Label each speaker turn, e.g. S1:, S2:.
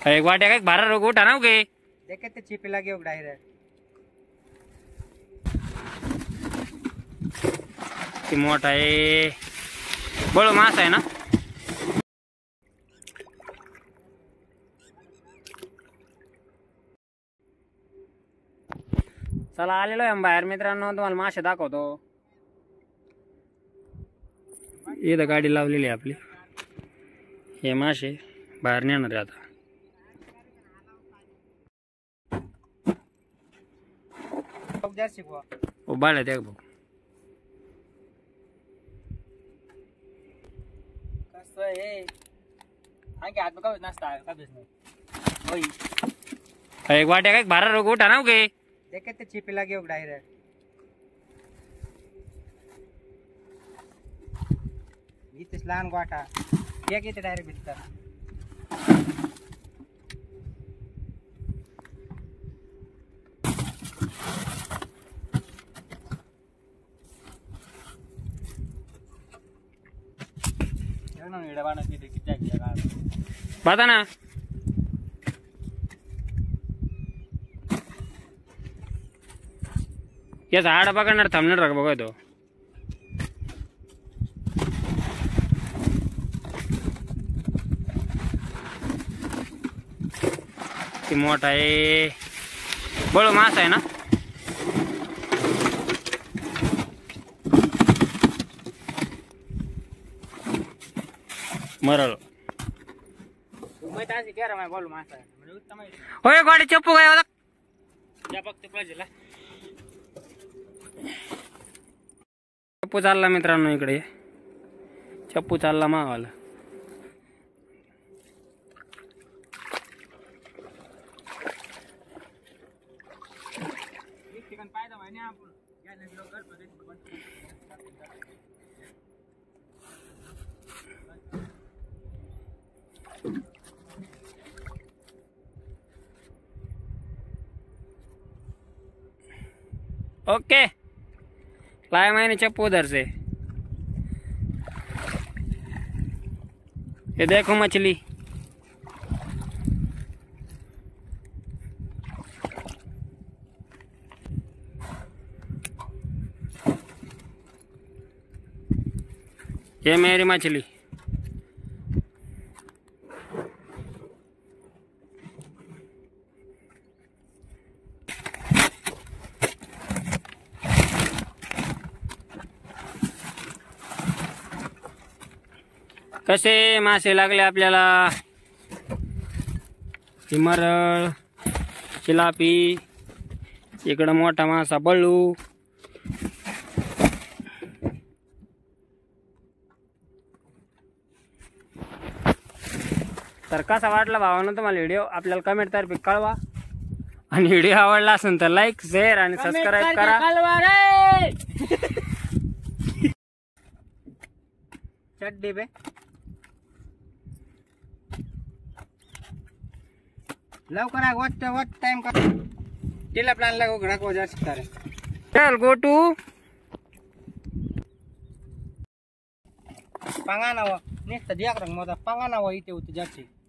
S1: एक वाटे का बारह रोग उठा ना के
S2: देखे तो छिपे लगे डायरेक्ट
S1: मोटा है बड़ो मास है ना। चला आलेलो आहे बाहेर मित्रांनो, तुम्हाला मासे दाखवतो। इथं गाडी लावलेली आहे आपली, हे मासे बाहेर नेणार आहे आता। ओ बाळा देख भाऊ
S2: कसं आहे आणखी हात बघा नसता का बिझनेस ओय
S1: एक वाटे का बारह रोग उठा ना के
S2: देखे तो छिपे लगे डायरेक्ट इथेच लहान गोटा एक येते डायरेक्ट भीतर
S1: बता ना या झाड पकडणार थांबणार राख बघा तो मोठा आहे बड़ो मास आहे ना। मरल होय गाडी चप्पू काय होता चप्पू चालला मित्रांनो, इकडे चप्पू चालला मावाला। ओके लाया मैंने चप्पू उधर से, ये देखो मछली। ये मेरी मछली। कसे मासे लागले आपल्याला, मरळ चिलापी, इकडं मोठा मासा बळू। तर कसा वाटला भावांनो तुम्हाला व्हिडिओ, आपल्याला कमेंट तर्फे कळवा, आणि व्हिडिओ आवडला असेल तर लाईक शेअर आणि सबस्क्राईब करा।
S2: चड्डी बे लवकर वट टाइम का टिला प्लान लगो घड़ा को जा सकता है।
S1: चल गो टू
S2: पंगाना वो नेक्स्ट दिया कर मोदा पंगाना वो इथे होती जाची।